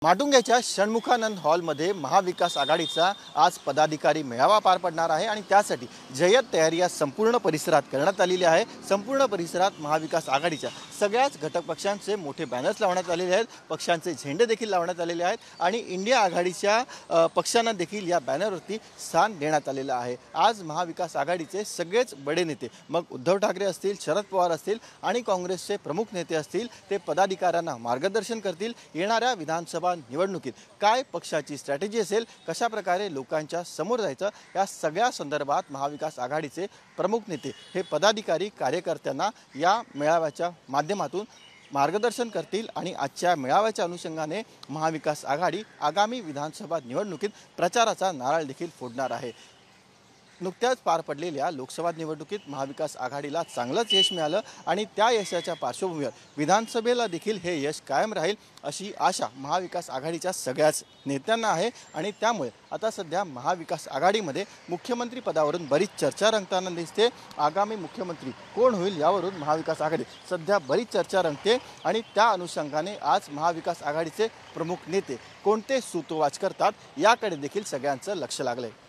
माटुंग्याच्या षण्मुखानंद हॉलमध्ये महाविकास आघाडीचा आज पदाधिकारी मेळावा पार पडणार आहे आणि त्यासाठी जय्यत तयारी या संपूर्ण परिसरात करण्यात आलेली आहे। संपूर्ण परिसरात महाविकास आघाडीच्या सगळ्याच घटक पक्षांचे मोठे बॅनर्स लावण्यात आलेले आहेत, पक्षांचे झेंडे देखील लावण्यात आलेले आहेत आणि इंडिया आघाडीच्या पक्षांना देखील या बॅनरवरती स्थान देण्यात आलेलं आहे। आज महाविकास आघाडीचे सगळेच बडे नेते, मग उद्धव ठाकरे असतील, शरद पवार असतील आणि काँग्रेसचे प्रमुख नेते असतील, ते पदाधिकाऱ्यांना मार्गदर्शन करतील। येणाऱ्या विधानसभा निवडणुकीत काय पक्षाची स्ट्रॅटेजी असेल, कशा प्रकारे लोकांच्या समोर जायचं, या सगळ्या संदर्भात महाविकास आघाडीचे प्रमुख नेते हे पदाधिकारी कार्यकर्त्यांना या मेळाव्याच्या माध्यमातून मार्गदर्शन करतील आणि आजच्या मेळाव्याच्या अनुषंगाने महाविकास आघाडी आगामी विधानसभा निवडणुकीत प्रचाराचा नारळ देखील फोडणार आहे। नुकत्याच पार पडलेल्या लोकसभा निवडणुकीत महाविकास आघाडीला चांगलंच यश मिळालं आणि त्या यशाच्या पार्श्वभूमीवर विधानसभेला देखील हे यश कायम राहील अशी आशा महाविकास आघाडीच्या सगळ्याच नेत्यांना आहे आणि त्यामुळे आता सध्या महाविकास आघाडीमध्ये मुख्यमंत्री पदावरून बरीच चर्चा रंगताना दिसते। आगामी मुख्यमंत्री कोण होईल यावरून महाविकास आघाडी सध्या बरीच चर्चा रंगते आणि त्या अनुषंगाने आज महाविकास आघाडीचे प्रमुख नेते कोणते सूतोवाच करतात याकडे देखील सगळ्यांचं लक्ष लागलंय।